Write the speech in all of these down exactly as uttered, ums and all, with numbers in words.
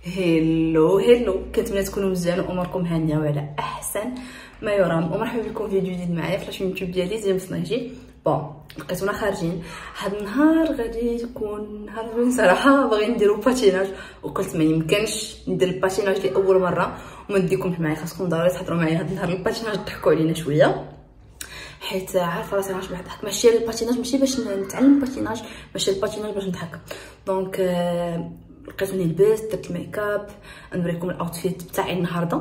هيلو هيلو، كنتمنى تكونوا مزيان واموركم هانيه وعلى احسن ما يرام، ومرحبا بكم في فيديو جديد معايا في لاشين يوتيوب ديالي زي مسناجي. بون لقيتونا خارجين هاد النهار، غادي يكون نهار زوين صراحه. باغي نديرو باتيناج وقلت ما يمكنش ندير الباتيناج لاول مره وما نديكمش معايا، خاصكم ضروري تحضروا معايا هاد النهار الباتيناج، ضحكوا علينا شويه حيت عارفه راسي غنشبح ضحك. ماشي الباتيناج ماشي باش نتعلم الباتيناج، ماشي الباتيناج باش نضحك. دونك آه لقيتوني لبست درت الميكاب، نوريكم الاوتفيت بتاعي النهارده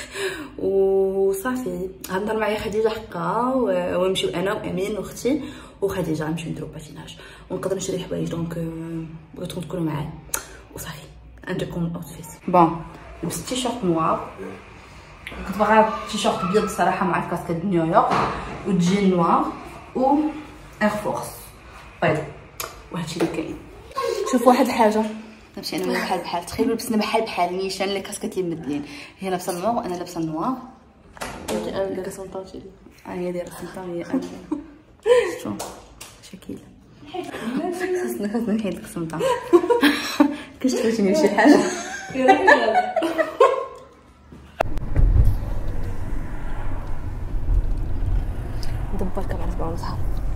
وصافي. هاد النهار معايا خديجه حقا، ونمشيو انا وامين واختي وخديجه غنمشيو نديرو باتيناج ونقدر نشري حوايج. دونك بغيتكم تكونوا معايا وصافي نوريكم الاوتفيت. بون لبست تيشيرت نوار، كنت باغا تيشيرت ابيض الصراحه مع الكاسكيت ديال نيويورك وجين نوار و اير فورس بيض، وهادشي اللي كاين. شوف واحد الحاجه، نمشي انا بحال بحال، تخيلوا لبسنا بحال بحال نيشان لي كاسكيتين مدلين، هي لابسه النوار وانا لابسه النوار. انت كسونطاتي اه هي دايره سونطا، هي انا شو شكل خاصنا خاصنا نحيد لك السمطه. كشفتيني شي حاجه دبر كمان صباع وزهر.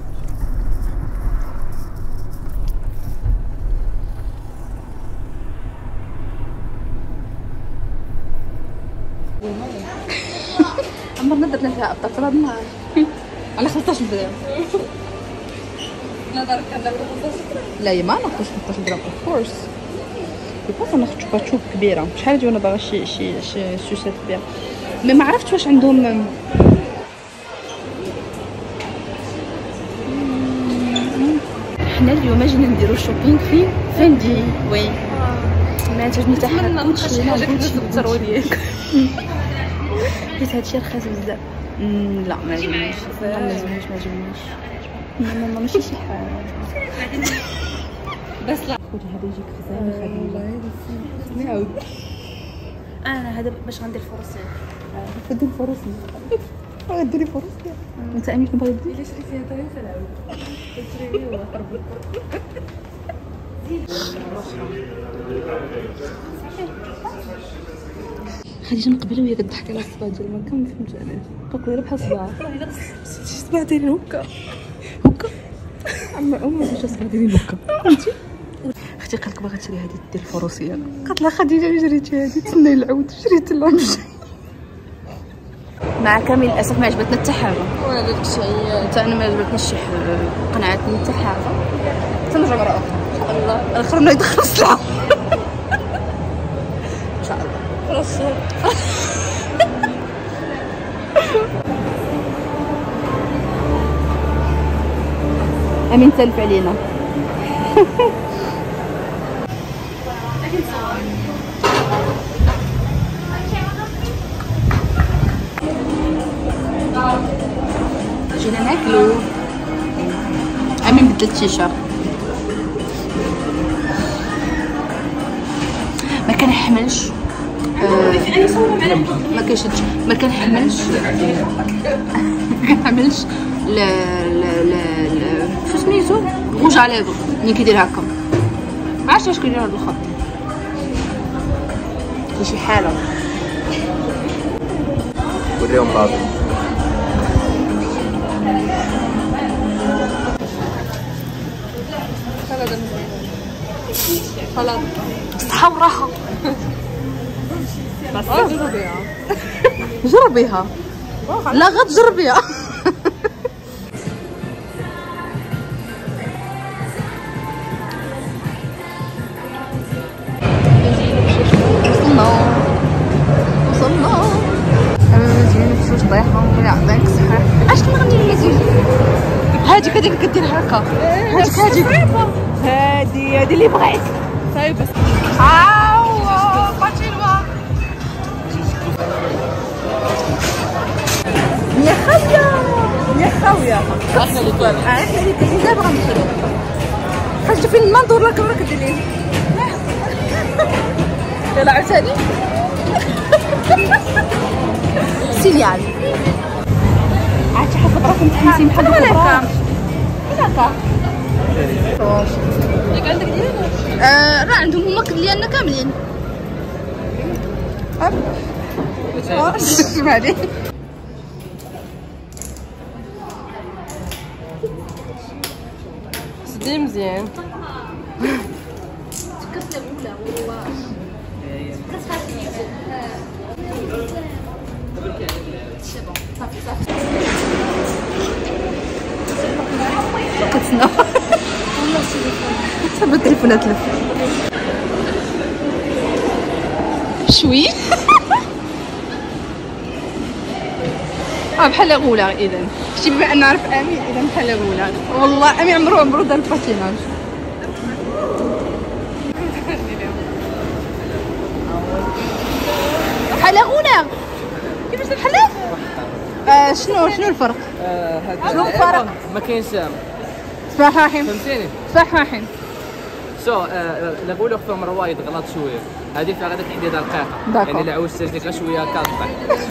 عمرنا درنا فيها ابطال في هذا النهار على خمسطاش درهم. لا دارك كندير خمسطاش درهم، لا ما ناخذش خمسطاش درهم اوف كورس. يبقى ناخذ شوبا تشوب كبيره، شحال هادي وانا باغا شي شي شي سوسات كبيره. مي ما عرفتش واش عندهم حنا اليوم جينا نديرو شوبينغ في فندي. وي ما عجبني حتى حاجه، كلشي انا كنت نضروا ليك حيت هادشي رخيص بزاف. لا ما عجبنيش، ما عجبنيش ما عجبنيش ماما ماشي شي حاجه بس. لا خدي هذا يجيك خزانه خديجه. خصني نعاود انا هذا باش غندير فروسيه. غدير فروسيه غديري فروسيه انت امين كنت باغي ديري. الا شريتي فيها طريقه نعاود تشري هو قرب خديجه من قبل وهي كتضحك على الصباع ديال ما كنفهمش علاش باقي غير بحال الصباع. الصباع ديالي هكا هكا اما امي باش الصباع ديالي هكا فهمتي. اختي قالت لك باغا تشري هذه ديال الفروسيه، قالت لها خديجه شريتي هذه تسناي العود، شريت لها مشي. مع كامل الاسف ما عجبتنا حتى حاجه، ولا داك الشيء حتى انا ما عجبتنيش شي حاجه، قنعتني حتى حاجه. تنرجع مره اخرى ان شاء الله، الاخر ما يدخل السلعه ان شاء الله. خلاص امين سالف علينا. جينا ناكلو. امين بدل التيشيرت، ما كنحملش ما كاينش ما كنحملش ما كنحملش لا لا لا شو سميتو روج على ليفر ملي كيدير هكا. ما عرفتش واش كيدير هاد الخط، كاين شي حاله. وريهم بعضهم. خلاص صحة وراحة. بس جربيها جربيها لا غتجربيها. وصلنا وصلنا مزيان بشوش طيحة. الله يعطيك الصحة. اش كنغني مزيان؟ هاديك هاديك كدير هكا، هاديك هاديك هادي هادي اللي بغيت. صايب بس عاو باتينوا يا خاوية يا خاوية. احنا اللي كاين احنا اللي كاين دابا غنمشيو. خرجتي فين ما ندور لك الكاميرا كدير لي. يلا عاوتاني سيليال عرفتي حفظ راسك متحمسين بحال هكا هكا. واش ياك عندك ديالنا؟ اه راه عندهم هما ديالنا كاملين. شوف عليه. سدي مزيان. كتسنى صافي التليفونات تلف شوي. اه بحال الاولى. اذا شتي بما ان نعرف امين اذا بحال الاولى. والله امين عمرو عمرو دار الباتيناج. بحال الاولى كيفاش بحال آه شنو شنو الفرق؟ آه شنو الفرق؟ ما كاينش صباح الرحيم. فهمتيني؟ صباح الرحيم. شو آه الاولى فيهم روايد غلط شويه، هذه فيها غادي عندي دقيقه يعني الا عوجت لك غير شويه كطبع.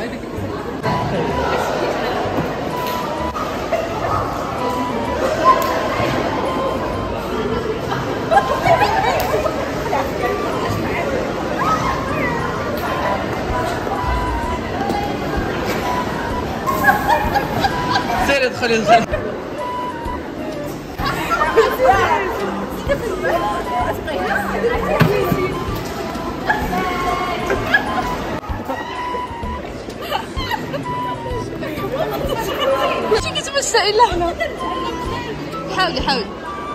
سير ادخلي ادخلي. شي كتمشى الا حنا. حاولي حاولي.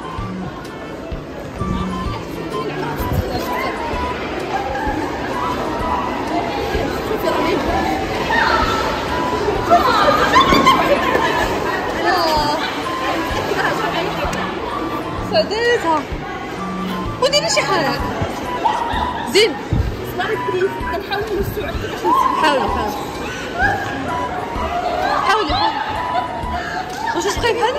سديتها وديري شي حاجه زين. كنحاولوا نستوعب كيفاش حاولي حاولي حاولي حاولي. واش تبقاي بحال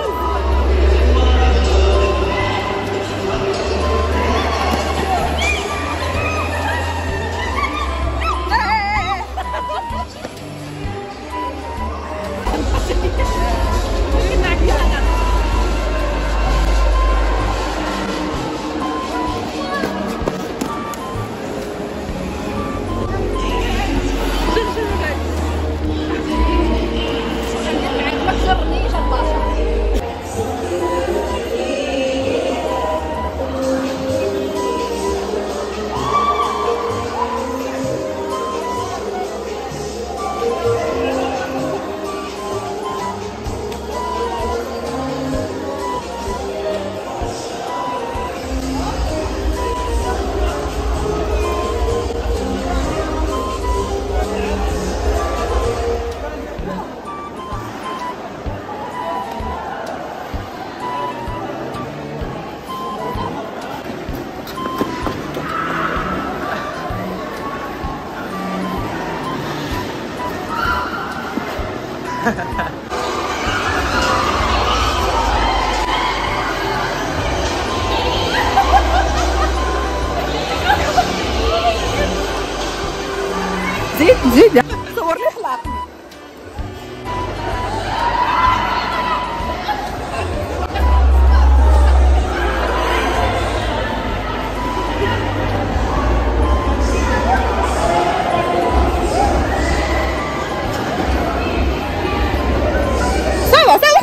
زيد زيد صورني حلاق. سوا سوا.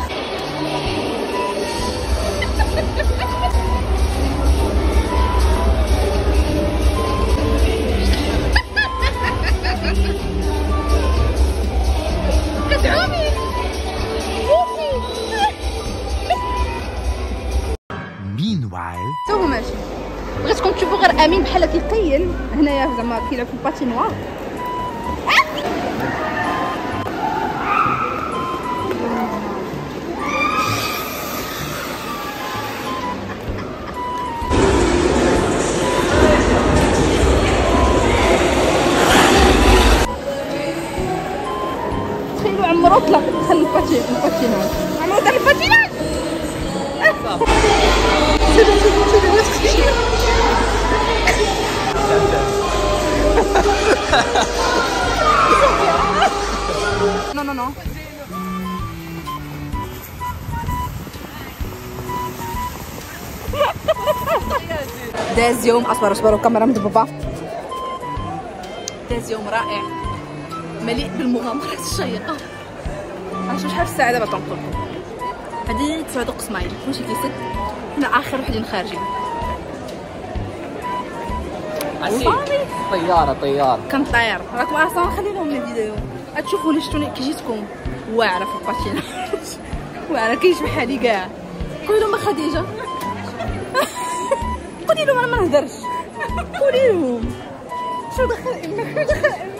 تو ماشي بغيتكم تشوفوا غير امين بحال كيقين هنايا زعما كيلعب في الباتينوار. تخيلوا عمرو طلع دخل الباتيناج. عمرو دار الباتيناج. Non, non, non. داز يوم اصبر اصبروا كاميرا من بابا. داز يوم رائع. مليء بالمغامرات الشيقه. عرفتوا شحال الساعه دابا تنقل؟ هادي تسعة دقائق مايل كلشي كيسد، حنا اخر وحدين خارجين. طياره طياره كنطير راكم اصلا نخلي لهم الفيديو. غتشوفوني شتوني كي جيتكم واعره في الباتيناج واعره كيشبه حالي كاع. قولي لهم خديجه قولي لهم انا ما نهضرش، قولي لهم شو دخل امك شو دخل